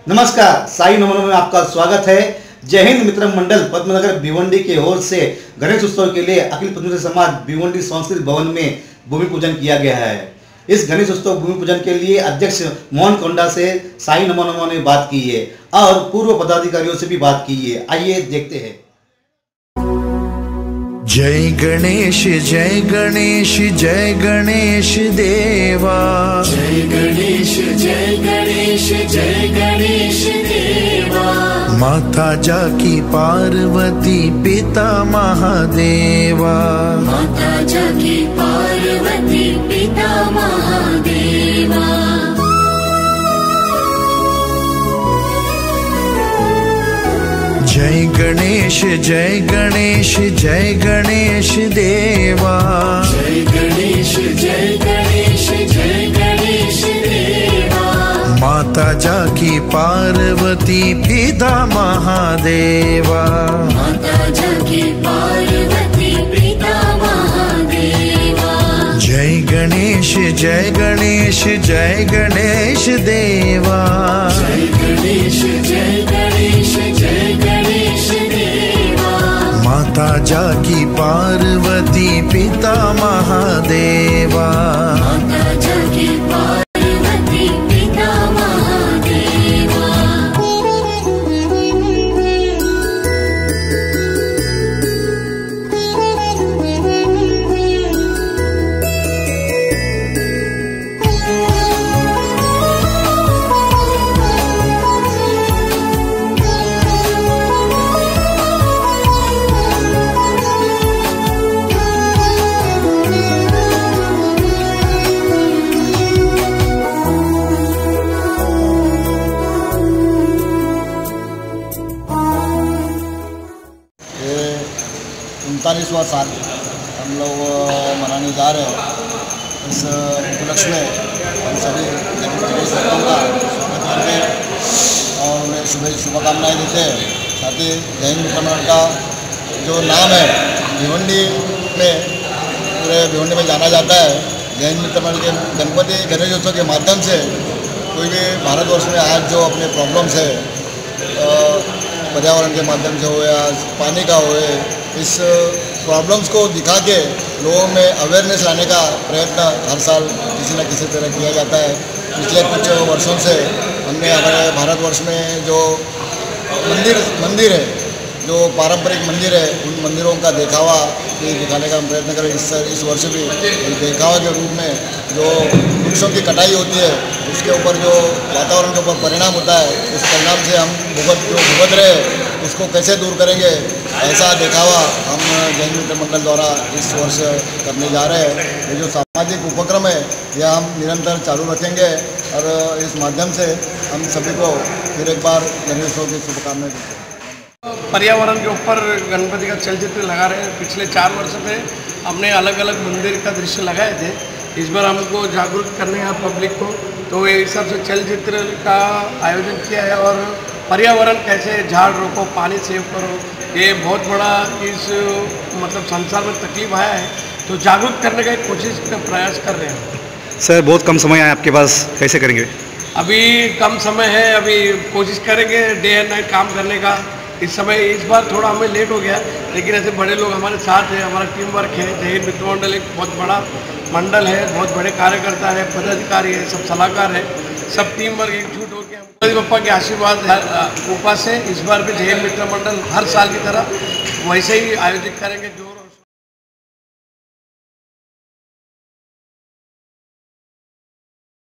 नमस्कार, साई नमो में आपका स्वागत है। जय हिंद मित्र मंडल पद्मनगर भिवंडी के ओर से गणेश उत्सव के लिए अखिल पद्मशाली समाज भिवंडी संस्कृति भवन में भूमि पूजन किया गया है। इस गणेश उत्सव भूमि पूजन के लिए अध्यक्ष मोहन कोंडा से साई नमो ने बात की है और पूर्व पदाधिकारियों से भी बात की है। आइए देखते हैं। जय गणेश जय गणेश जय गणेश देवा। जय गणेश जय गणेश जय गणेश देवा। माता जाकी पार्वती पिता महादेवा। माता जाकी पार्वती पिता महादेवा। जय गणेश जय गणेश जय गणेश देवा। जय गणेश जय गणेश जय गणेश देवा। माता जाकी पार्वती पिता महादेवा। माता जाकी पार्वती पिता महादेवा। जय गणेश जय गणेश जय गणेश देवा। जय गणेश जय गणेश जय गणेश देवा। माता जाकी पार्वती पिता महादेवा। माता जाकी पार्वती पिता महादेवा। ये 39वां साल हम लोग मनाने जा रहे हैं। इस उपलक्ष्य में हम सभी गणेश भक्तों का स्वागत करते हैं और उन्हें शुभकामनाएं देते हैं। साथ ही जय हिंद मित्र मंडल का जो नाम है भिवंडी में, पूरे भिवंडी में जाना जाता है। जय हिंद मित्र मंडल के गणपति गणेश उत्सव के माध्यम से कोई भी भारतवर्ष में आज जो अपने प्रॉब्लम्स है, पर्यावरण के माध्यम से हो या पानी का हो, इस प्रॉब्लम्स को दिखा के लोगों में अवेयरनेस लाने का प्रयत्न हर साल किसी न किसी तरह किया जाता है। पिछले कुछ वर्षों से हमने हमारे भारतवर्ष में जो मंदिर है, जो पारंपरिक मंदिर है, उन मंदिरों का दिखावा दिखाने का हम प्रयत्न करें। इस वर्ष भी दिखावा के रूप में जो वृक्षों की कटाई होती है, उसके ऊपर जो वातावरण के ऊपर परिणाम होता है, उस परिणाम से हम भुगत रहे हैं, उसको कैसे दूर करेंगे, ऐसा दिखावा हम जय हिंद मित्र मंडल द्वारा इस वर्ष करने जा रहे हैं। ये जो सामाजिक उपक्रम है, यह हम निरंतर चालू रखेंगे और इस माध्यम से हम सभी को फिर एक बार गणेशोत्सव की शुभकामनाएं देते हैं। पर्यावरण के ऊपर गणपति का चलचित्र लगा रहे हैं। पिछले 4 वर्ष में हमने अलग अलग मंदिर का दृश्य लगाए थे। इस बार हमको जागरूक करने हैं पब्लिक को, तो ये हिसाब से चलचित्र का आयोजन किया है। और पर्यावरण कैसे झाड़ रोको, पानी सेव करो, ये बहुत बड़ा इस मतलब संसार में तकलीफ आया है, तो जागरूक करने का एक कोशिश का प्रयास कर रहे हैं। सर, बहुत कम समय है आपके पास, कैसे करेंगे? अभी कम समय है, अभी कोशिश करेंगे डे एंड नाइट काम करने का। इस बार थोड़ा हमें लेट हो गया, लेकिन ऐसे बड़े लोग हमारे साथ हैं, हमारा टीम वर्क है। जय हिंद मित्र मंडल एक बहुत बड़ा मंडल है, बहुत बड़े कार्यकर्ता है, पदाधिकारी है, सब सलाहकार है, सब टीम वर्क एकजुट होकर गणपति बप्पा के आशीर्वाद कृपा से इस बार भी जय हिंद मित्र मंडल हर साल की तरह वैसे ही आयोजित करेंगे जोर।